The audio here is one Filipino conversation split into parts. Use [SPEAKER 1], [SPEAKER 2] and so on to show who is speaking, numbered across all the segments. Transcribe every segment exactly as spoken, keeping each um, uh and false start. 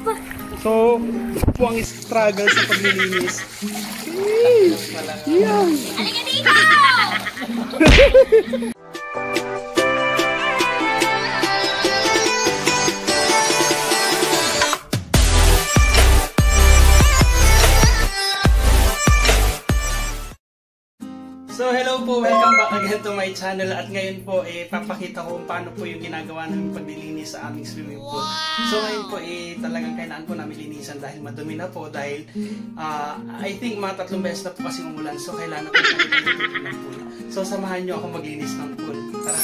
[SPEAKER 1] So, po ang struggle sa paglilinis. Yan!
[SPEAKER 2] Halika dito!
[SPEAKER 1] So hello po, welcome back again to my channel. At ngayon po, eh, papakita ko kung paano po yung ginagawa namin paglilinis sa aming swimming pool. So ngayon po, eh, talagang kailangan po namin linisan dahil madumi na po. Dahil uh, I think mga tatlong beses na po kasi umulan. So kailangan po namin linisin ng pool. So samahan nyo ako maglinis ng pool. Tara!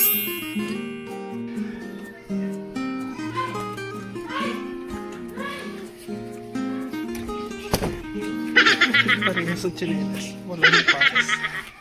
[SPEAKER 1] Parehas ang chinelas. Wala yung pares.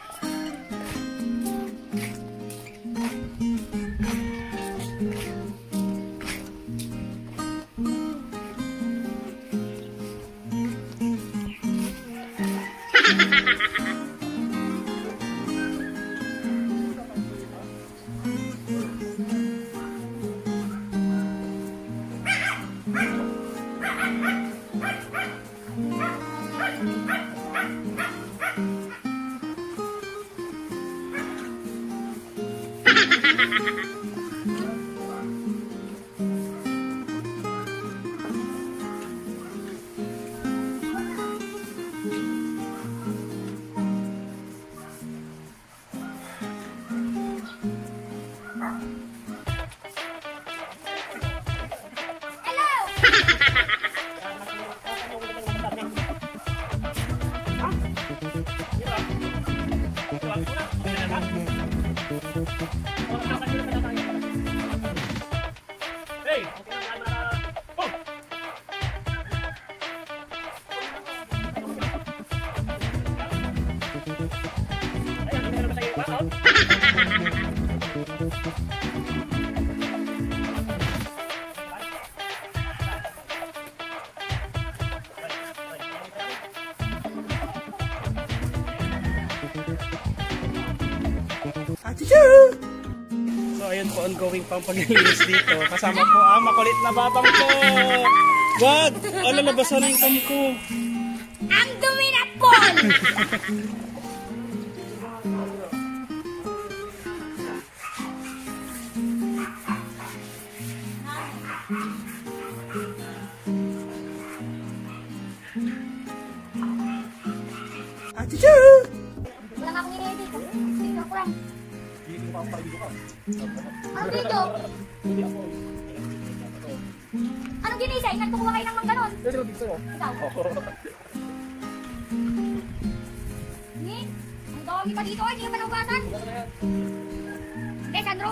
[SPEAKER 1] So ayun po, ongoing pang paglilinis dito. Kasama po ang makulit na batang ko. Wag! O, lalabasan na yung cam ko.
[SPEAKER 2] Ang dumi na pool!
[SPEAKER 1] Atichu!
[SPEAKER 2] Wala nga akong ginili dito. Dito ako lang. Anong dito? Anong ginisa? Ingat ko kuha kayo ng mga ganon. Ikaw. Hindi. Ang dami pa dito. Hindi ka pa naugasan. Hindi, Sandro.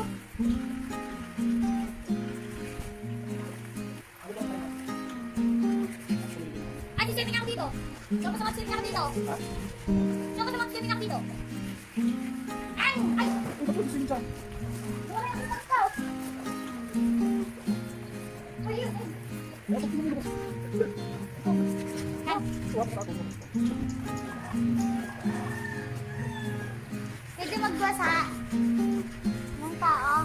[SPEAKER 2] Ano swimming ako dito? Saan ko sa mag-swimming ako dito? Saan ko sa mag-swimming ako dito? Ay! Ay! Wala yung isang tao. Ayun! Pwede magbasa ng tao.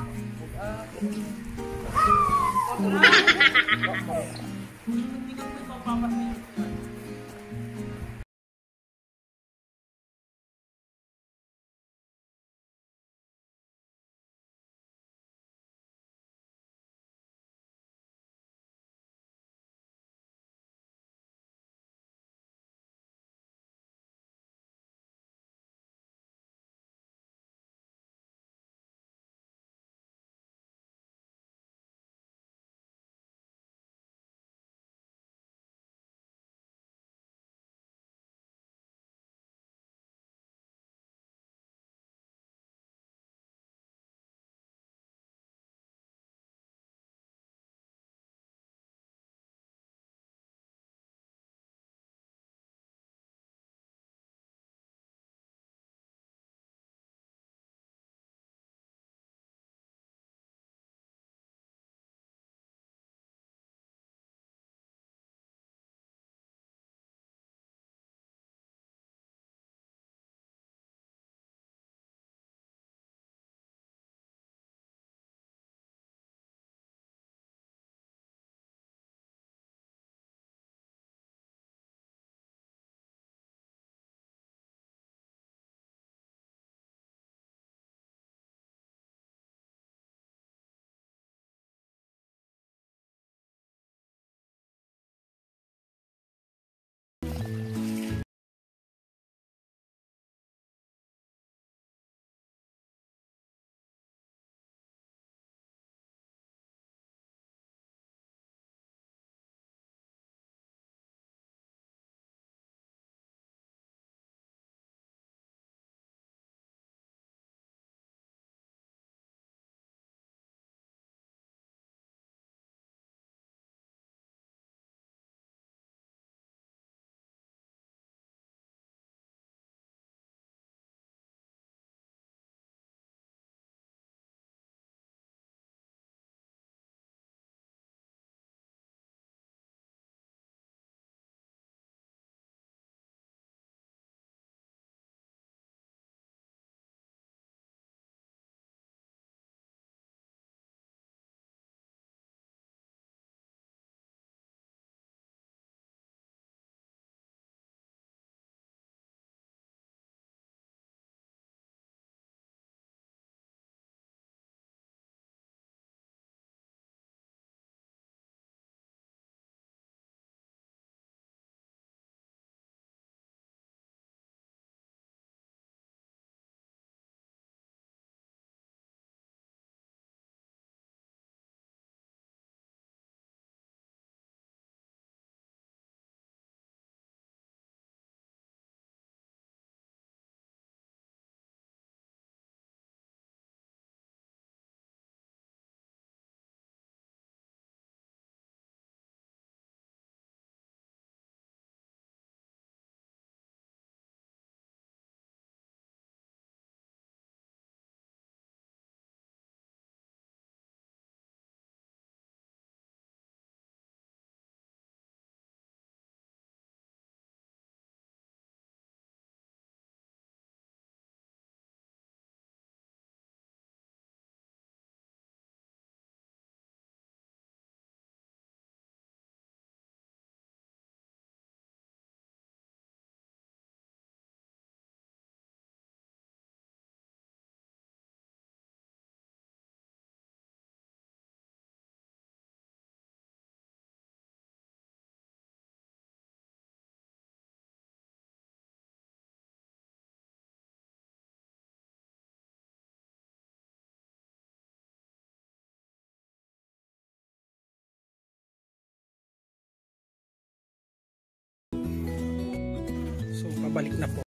[SPEAKER 1] Babalik na po.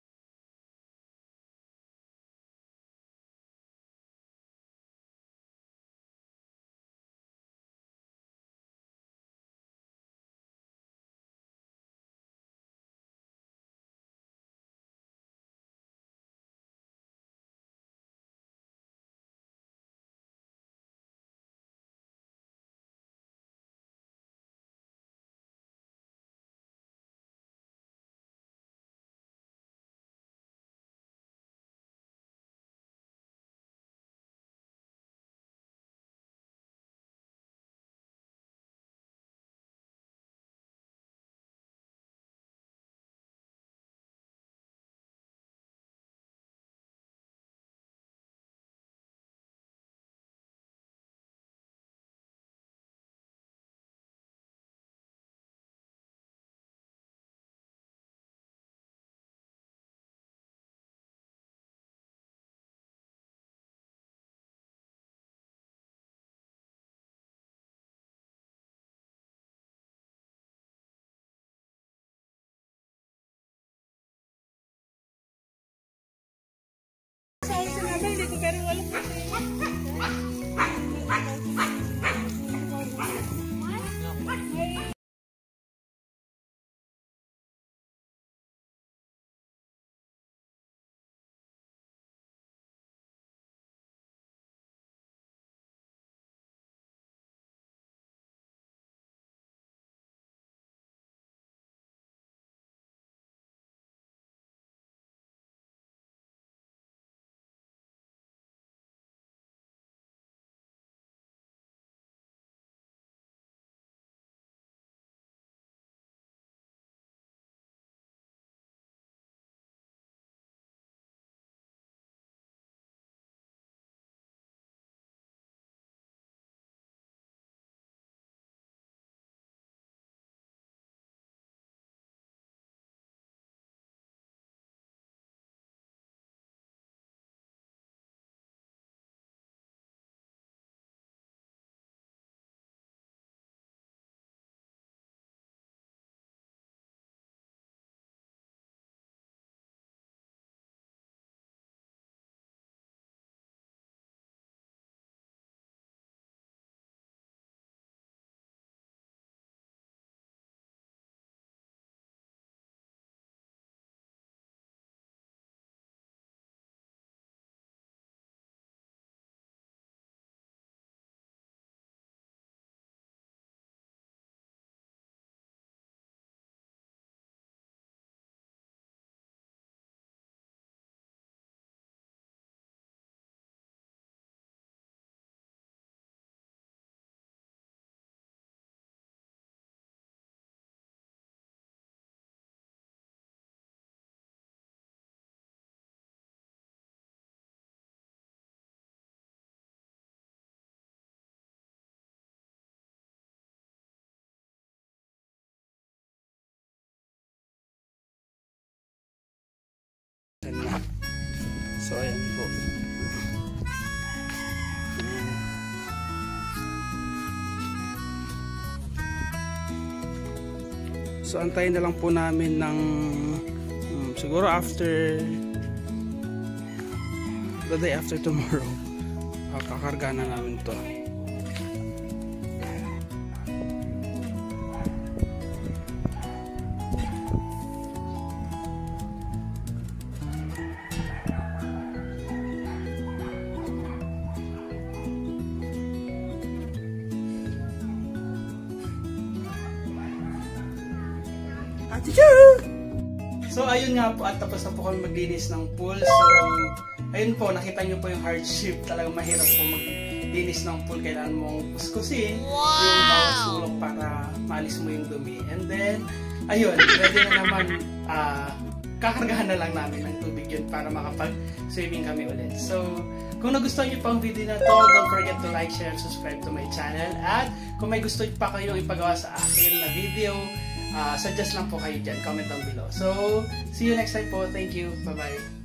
[SPEAKER 1] So ayan po. So antayin na lang po namin ng um, siguro after the day after tomorrow. Uh, kakarga na namin to. So ayun nga po, at tapos na po kami maglinis ng pool. So ayun po, nakita nyo po yung hardship. Talagang mahirap po maglinis ng pool. Kailangan mong kuskusin wow! yung bawat sulok para maalis mo yung dumi. And then, ayun, ready na naman. Uh, kakargahan na lang namin ng tubig yun para makapag-swimming kami ulit. So kung nagustuhan nyo pa ang video na to, don't forget to like, share, and subscribe to my channel. At kung may gusto pa kayong ipagawa sa akin na video, Uh, suggest lang po kayo dyan. Comment down below. So, see you next time po. Thank you. Bye-bye.